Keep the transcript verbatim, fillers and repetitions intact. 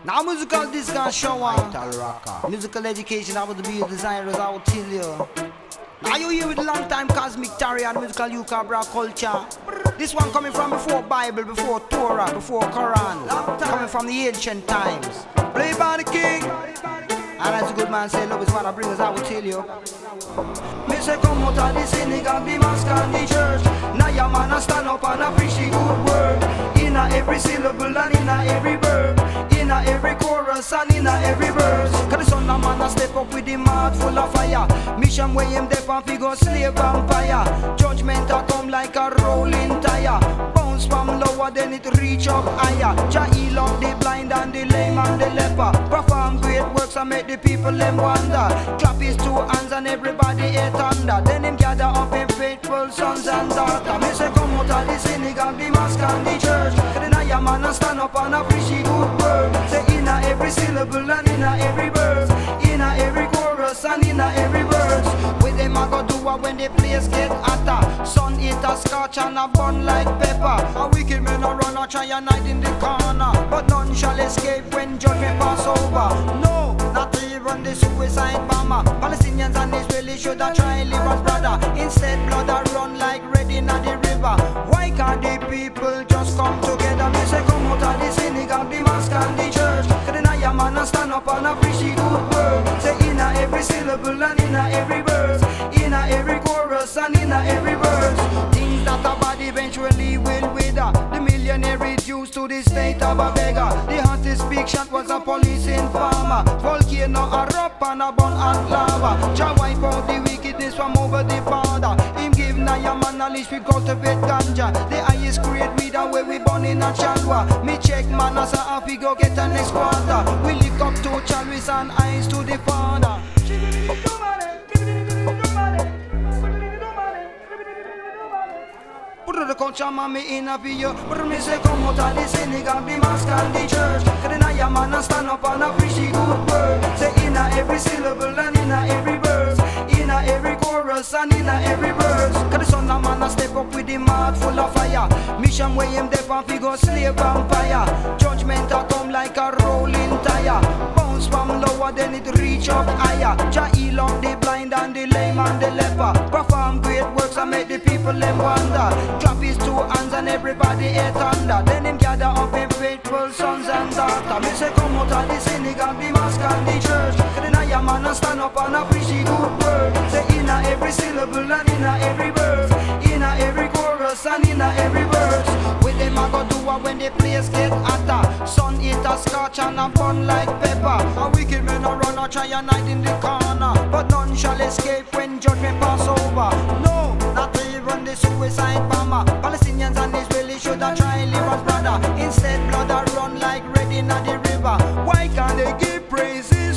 Now musical disc and shower. Vital rocker. Musical education, I would be a designer, as I would tell you. Now you here with long time Cosmic Tarry and musical Yukabra culture. This one coming from before Bible, before Torah, before Quran. Coming from the ancient times. Played by the king. And as a good man said, love is what I bring, as I will tell you. Me say come out of the synagogue, the mosque and the church. Now your man a stand up and a preach the good word. Inna every syllable and inna every verb. Inna every chorus and inna every verse. Cause the son of man a step up with the mouth full of fire. Mission where him dep and figure slave vampire. Judgment a come like a rolling tire. Bounce from lower then it reach up higher. Jah heal up the blind and the lame and the leper. Perform great works and make the people them wonder. Clap his two hands and everybody hit under. Then him gather up in faithful sons and daughters. Me say come out of the synagogue, the mosque and the church. Then I am man and stand up and a preach the good word. Say inna every syllable and inna every verse. Inna every chorus and inna every verse. With them I go do what when the place get hotter. Sun hit a scorch and a burn like pepper. A wicked man a run a try and hide in the corner. But none shall escape when judgment pass over. No, not even the suicide bomber. Palestinians and Israelis should have try live as brother. Instead blood a run like red in the river. Why can't the people just come together? Me say come out of the synagogue, the mosque and the church. Then I am man and stand up and a preach the good word. Say inna every syllable and inna every verse. Inna every chorus and inna every verse. Things that a body eventually will wither. The millionaire reduced to the state of a beggar. The hottest big shot was a police informer. Volcano erupt and a burn hot lava. Jah wipe out the wickedness from over the border. Him give Naya man a leash we cultivate ganja. The highest grade weed where we burn in a chalwa. Me check man as a happy go get a next quarter. We lick up two chalice and eyes to the father. Put the culture man me in a video. But me say come out of the synagogue, the mosque and the church. Cause then I am man and stand up and a preach the good word. Say inna every syllable and inna every verse. Inna every chorus and inna every verse. Cause the son of man a step up with the mouth full of fire. Mission where him dep and figure slave vampire. Judgment a come like a rolling tire. Bounce from lower then it reach up higher. Jah heal up the blind and the lame and the leper. Perform great works and make the people them wonder. Clap his two hands and everybody hit under. Then him gather up in faithful sons and daughters. Me say come out of the synagogue, the mosque and the church. Then I am man and stand up and a preach the good word. Say inna every syllable and inna every verse. Inna every chorus and inna every verse. With them I go do what when the place get hotter. Sun hit a scorch and a burn like pepper. A wicked man a run a try and hide in the corner. But none shall escape when judgment pass over. No, not even the suicide bomber. Palestinians and Israelis should have try live as brother. Instead blood a run like red in the river. Why can't they give praises